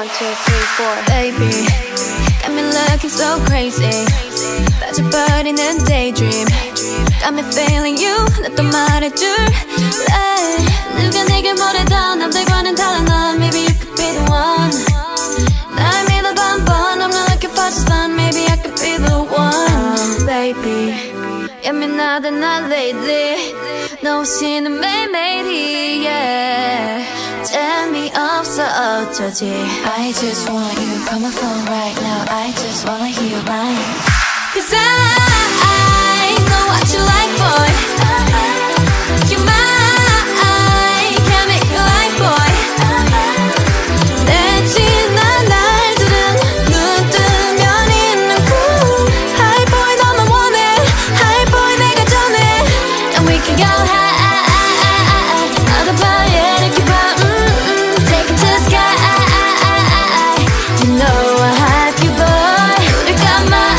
two, three, four. Baby, got me looking so crazy. 빠져버리는 daydream. Got me feeling you. 나 또 말해줄래. 누가 내게 뭐래도 남들과는 달라 넌. Maybe you could be the one. 날 믿어봐 한번. I'm not looking for just fun. Maybe I could be the one. Baby, 예민하다 나 lately. 너 없이는 매일매일이 yeah. 재미없어 어쩌지. I just want you. Call my phone right now. I just wanna hear your line. Cause I know what you like, boy. You're mine. Can't make you like, boy. 내 지난 날들은 눈 뜨면 있는 cool. Hi boy 너만 원해. Hi boy 내가 전해. And we can go high. 어디 봐 이렇게 봐. Take it to the sky. You know I have you, boy. 우리 가만.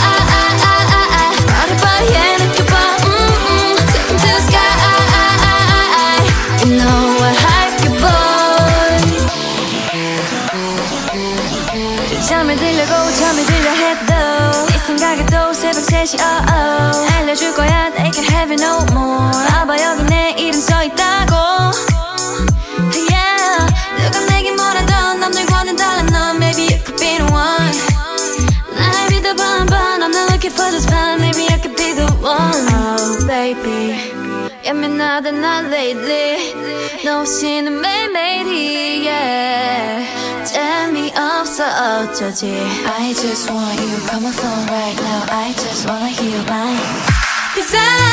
잠을 들려고 잠이 들려 해도 네 생각에도 새벽 3시 알려줄 거야 They can't have it no more 봐봐 여기 내 이름 써있다고 Yeah 누가 내게 뭐라도 남들과는 달라 넌 Maybe you could be the one 날 믿어봐 한번 I'm not looking for this fun Maybe I could be the one Oh baby 예민하다 나 lately 너 없이는 매일매일이 yeah 재미없어 어쩌지 I just want you Call my phone right now I just wanna hear your line Cause I